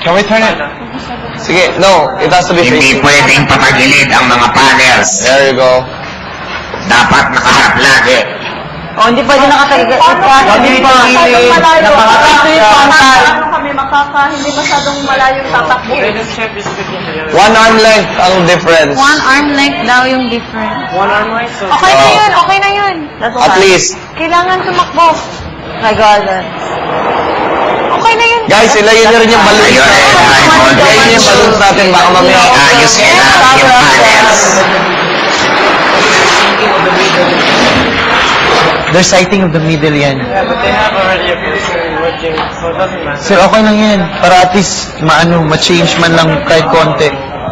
Can we turn it? Sige, no. It has to be Hindi facing. pwedeng patagilid ang mga panels. There you go. Dapat nakaharap lagi. O, hindi pwede nakatagilid. Hindi Hindi masyadong malayong tatakbo. One arm length ang difference. One arm length daw yung difference. One arm length? So Okay na yun, okay na yun. At least. Kailangan tumakbo. My God. Okay na yun. Guys, ilayin nyo rin yung balloons. Ayun, Ilayin nyo yung balloons natin. Baka mamaya. Ayos nila yung panels. they're sighting of the middle yan. Yeah, but they have already a person working, so it doesn't matter. Sir, okay lang yan. Para at least, ma-change man lang kahit konti.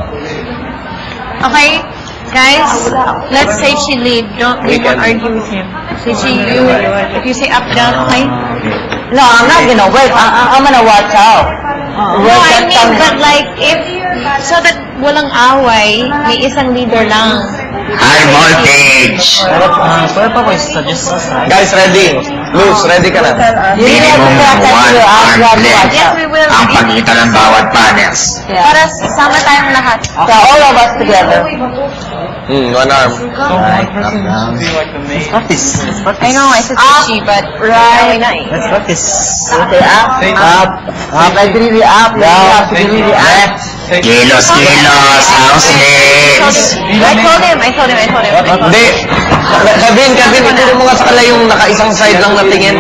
Okay, guys, let's say she leave. Don't argue with him. So if you say up, down, okay? No, I'm not gonna wait. I'm gonna watch out. No, I mean, but like, so that walang away, may isang leader lang. High voltage. Pwede pa ko suggest sa Guys, ready? Luz, ready ka na? Minimum 1 arm length Yes, we will. ang pagitan ng bawat panels. Para sama tayong lahat. So all of us together. One arm. Let's practice. I know, I said sushi, but Right. Let's practice. Okay, up. Up. Like really up. Down. Really up. Kilos, housemates. I told him. Hindi. Kevin, ituro mo nga sa kanila yung naka-isang side lang na tingin.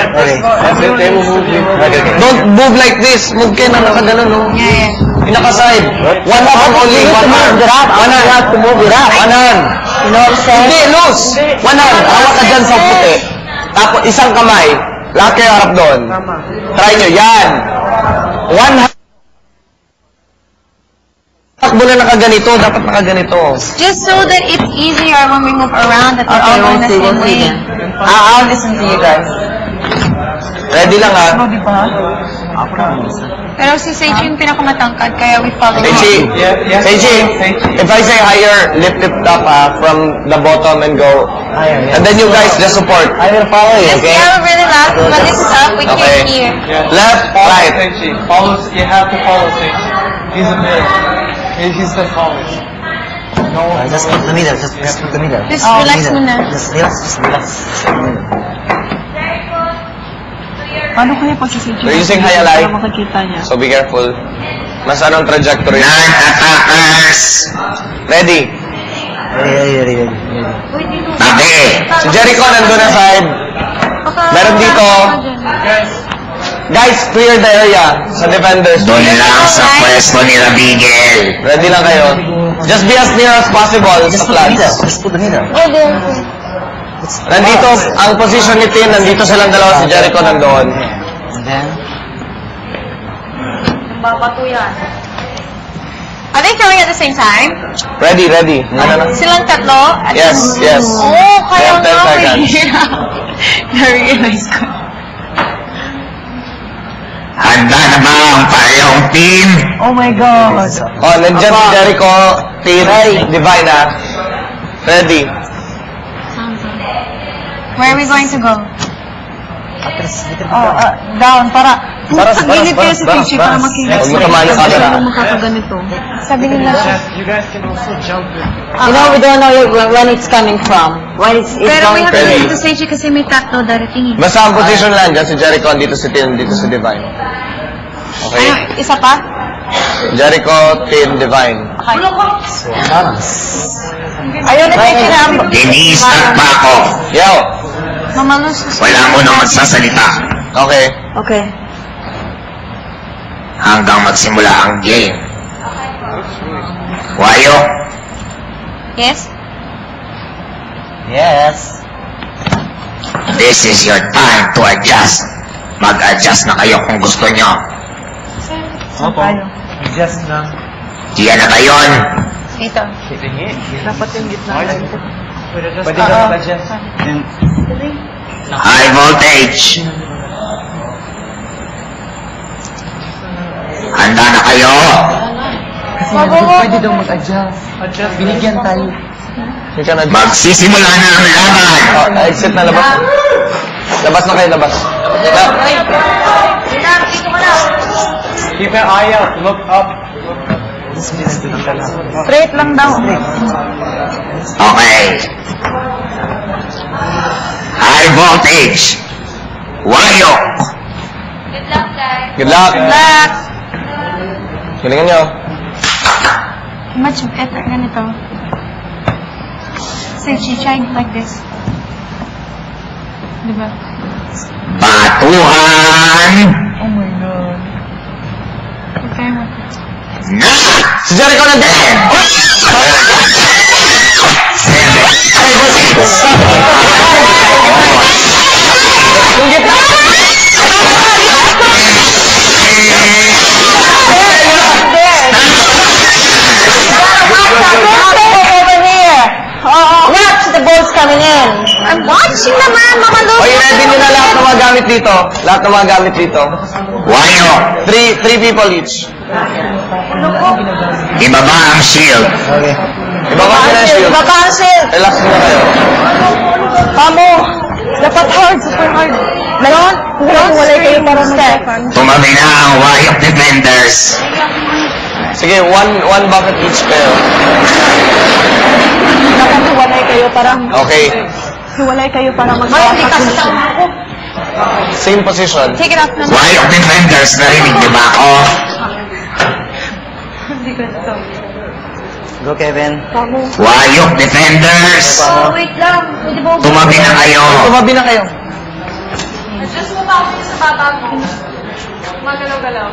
Don't move like this. Move kayo na nakaganon, no? Yeah. Yung naka-side. One arm only. One arm. One hand. have to move it up. One hand. You know what I'm saying? Hindi, loose. One hand. Hawak ka dyan sa puti. Tapos isang kamay. Lahat kayo harap doon. Try nyo. Yan. One hand. Takbo na nakaganito. Dapat nakaganito. Just so that it's easier when we move around, that we're all going the same way. I'll listen to you guys. Ready lang, ha? Pero si Seiji yung pinakamatangkad, kaya we follow Seiji, him. Seiji, if I say higher, lift it up from the bottom and go. And then you guys just support. I will follow you, Yes, we have a really loud, but this is up, we Okay. can't hear. Left, right. You have to follow Seichi. He's a bit. He's the tallest. Just put the middle. Just put the middle. Just relax muna. Just relax. Paano kaya pag si Seiji? We're using Hayalay. Para makikita niya. So be careful. Mas anong trajectory? Non-attackers. Ready. Ready. Tabi. Si Jericho nandun na side. Meron dito. Guys, clear the area sa defenders. Doon lang sa pwesto ni Rabigel. Ready lang kayo. Just be as near as possible sa plants. Just put the middle. Nandito, ang position ni Tin, nandito silang dalawa, si Jericho nandoon. And then, Babato yan. Are they throwing at the same time? Ready. Ano na? Silang tatlo? Yes. Oh, kaya We have 10 nga seconds. Na-realize ko. Handa na ba ang parehong team? Oh my God. Oh, nandiyan si Jericho, Tin, Divine, ha? Ready. Where are we going to go? Down, para Gilid kayo si Seiji para makikita. Huwag mo tamaan yung camera. Hindi makakaganito. Sabi nila. You guys can also jump in. you know, we don't know when it's coming from. When it's Pero we going have to Ready. listen to Seiji kasi may tatlo darating. Basta ang position lang, dyan si Jericho, dito si Tin, dito si Divine. Okay? Ano, isa pa? Jericho, Tin, Divine. Ayun na tayo Denise at Paco. Yo! Mamalus. Wala mo nang magsasalita Okay. Okay. hanggang magsimula ang game. Wayo, Yes? yes. this is your time to adjust. Mag-adjust na kayo kung gusto nyo. Opo. Just lang. Diyan na kayon. Dito. Dapat yung gitna. Pwede ka mag-adjust. High voltage. Handa na kayo. Pwede daw mag-adjust. Binigyan tayo. Hindi ka nag- Magsisimula na ang laban. Oh, exit na labas. Labas na kayo, labas. Dito ka na. Keep an eye out. Look up. Straight lang daw. Okay. High voltage. Wayok. Good luck. Relax. Galingan nyo. Much better ganito. Say, she tried like this. Diba? Batuhan. Oh my God. Okay mo. Na. Si Jericho na din! Watch the balls coming in. I'm watching naman, Mama Lulu. Okay, ready nyo na lahat ng mga gamit dito. Lahat ng mga gamit dito. Wayok. Three people each. Ibaba ang shield. Okay. Ibaba nyo na yung shield. Ibaba ang shield. Relax nyo na kayo. Mamo, dapat hard, super hard. Meron? Wala kayo para mag-step. Tumabi na ang Wayok defenders. Sige, one bucket each kayo. Dapat hiwalay kayo para Okay. mag-step. Same position. Take it off na. Wayok defenders, narinig niyo ba ako? Go, Kevin. Wayok defenders. Wait lang. Pwede ba? Tumabi na kayo. Tumabi na kayo. Just move out sa baba mo. Magalaw-galaw.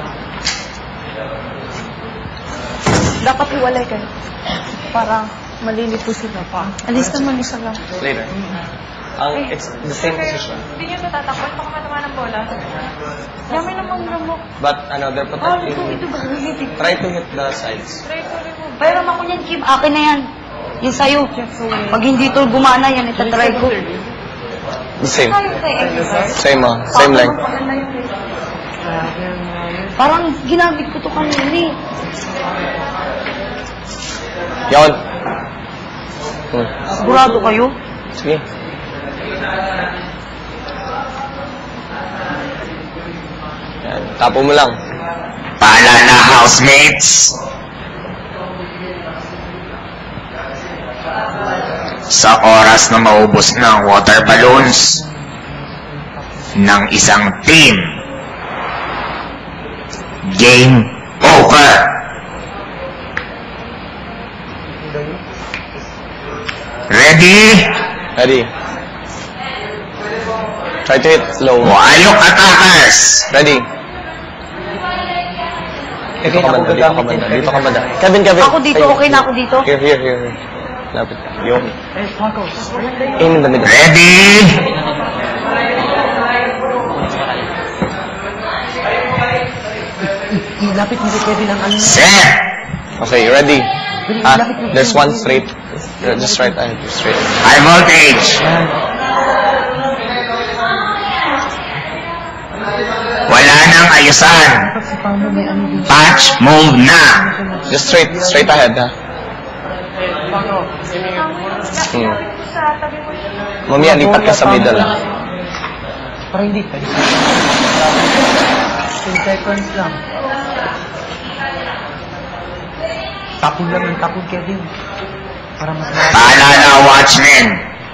Dapat hiwalay kayo. Para malilito sila pa. Alis naman isa lang. Later. It's the same position. Hindi nyo natatakot. Baka matama ng bola. Dami namang lamok. But, they're protecting. Ito ba? Try to hit the sides. Bayram ako niyan, Kim. Akin na yan. Yan sa'yo. Pag hindi ito gumana yan, itatry ko. The same. Same, same length. Parang ginamit ko to kanina eh. Yon. Sigurado kayo? Sige. Yan. Tapo mo lang. Paalala, housemates. Sa oras na maubos ng water balloons ng isang team, game over. Ready? Ready. Try to hit slow. Wayok attackers. Ready. Dito ka banda, dito ka banda, dito ka banda. Kevin. Ako dito, okay na ako dito. Here. Lapit ka. Yun. Aim in the middle. Ready? Lapit mo si Kevin ang ano. Set. Okay, ready. There's one straight. Just right ahead, straight. High voltage. Wala nang ayusan. Patch move na. Just straight ahead, ha? Mamaya, lipat ka sa middle, ha? Para hindi pa. 10 seconds lang. Tapon lang ang tapon, Kevin. Para mas Paalala, watchmen.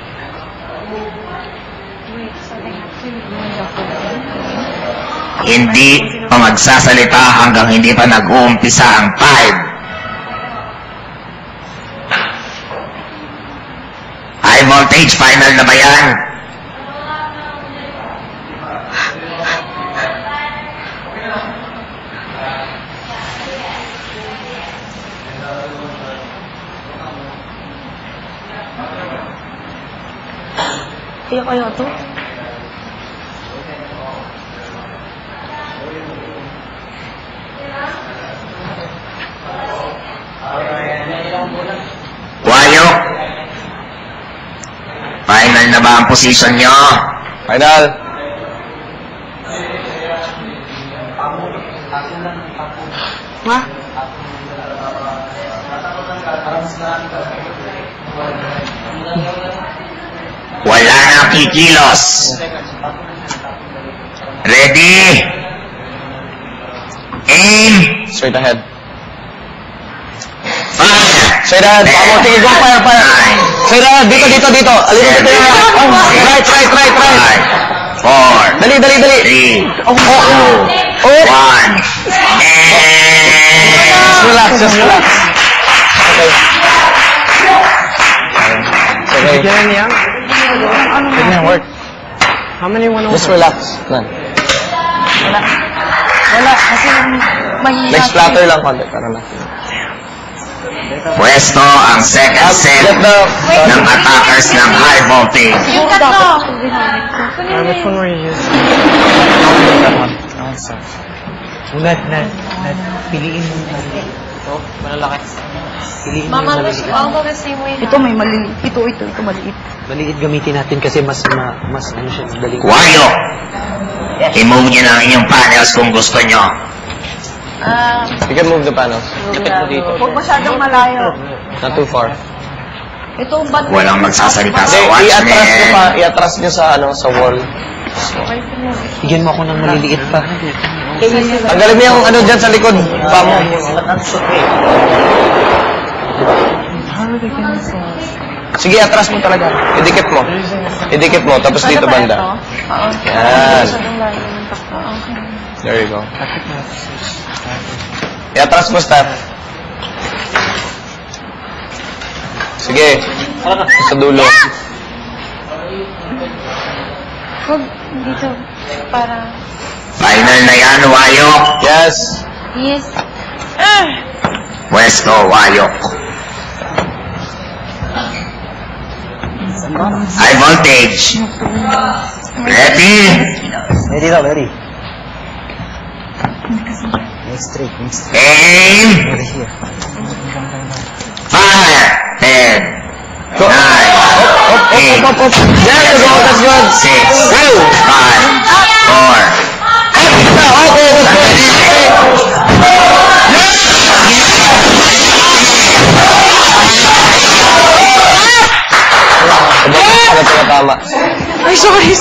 Hindi pa magsasalita hanggang hindi pa nag-uumpisa ang 5. High voltage, final na ba yan? Kaya kayo ito? Wayok. Final na ba ang posisyon nyo? Final. Ha? Wala na kikilos. Ready? Aim! Straight ahead. Fire! Straight ahead. Vamos, sige, go, fire. Straight ahead. Dito. A little bit there. Right. 5, 4, Dali. 3, 2, 1, Just relax. Okay. Bigyan niya. Ganyan, work. How many 101? Just relax. Nan. Wala, kasi mahihirap. Next splatter lang konti. Para na. Pwesto ang second set Get the... ng attackers ng high voltage. Yung tatlo. Which one were you using? That one. That one sucks. Piliin mo. Ito, malalaki. Piliin mo Mama, yung maliit. I'll go the same way. Ito may maliliit. Ito maliit. Maliit gamitin natin kasi mas ano siya, madali. Wayo! I-move nyo na ang inyong panels kung gusto nyo. You can move the panels. Huwag masyadong malayo. Not too far. Ito ba't Walang magsasalita sa Hindi, watchman. i-atras nyo sa wall. Bigyan mo ako ng maliliit pa. Tanggalin mo yung dyan sa likod. Pamo. Sige, atras mo talaga. Idikit mo, tapos dito banda. Yan. There you go. I-atras mo, Steph. Sige. Sa dulo. Huwag dito. Para... Final na yan, Wayo. Yes. Yes. Pwesto, Wayo. High voltage. Ready? Ready daw, ready. Next straight. Aim. Over here. Fire. 10, 9, 8, There you go. That's good. 6, 5, 4. Tama. Ay, sorry.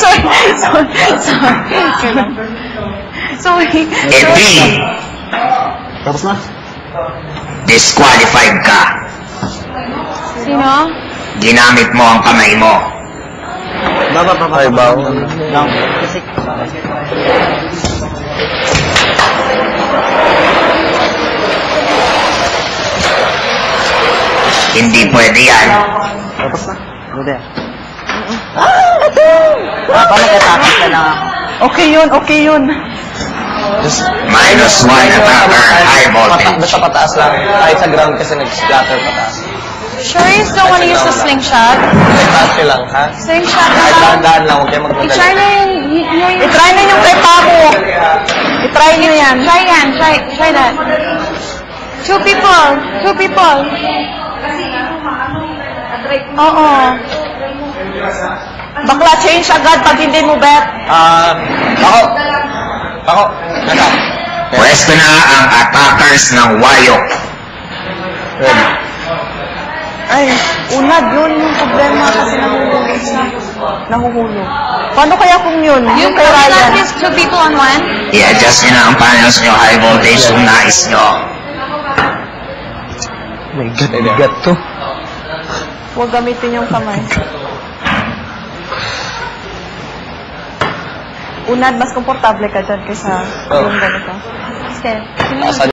Sorry. Epi. Tapos na? Disqualified ka. Sino? Ginamit mo ang kamay mo. Baba. Ay, baw. Down. Kasi, Hindi pwede yan. tapos na. Go there. Paano katapos na lang ako? Okay yun. Just, -1 attacker, high voltage. basta pataas lang. Kahit sa ground kasi nag-splatter pataas. Sure you still want to use the slingshot? Taas nyo lang, ha? Slingshot na Kahit lang. dahan-dahan lang, huwag kayo I-try magmadali. na yung... I-try na yung kay Paco. I-try nyo yan. Try that. Two people. Oo. Bakla, change agad pag hindi mo bet. Ako. Nasa. Pwesto na ang attackers ng Wayo. Ready. Ay, unad, yun yung problema kasi nahuhulog. Paano kaya kung yun? Yung kay Not Ryan. just two people on one? I-adjust nyo na ang panels nyo high voltage kung nais nyo. My God, bigat to. Huwag gamitin yung kamay. Unad, mas komportable ka dyan kaysa yung ganito. Steph. Nasa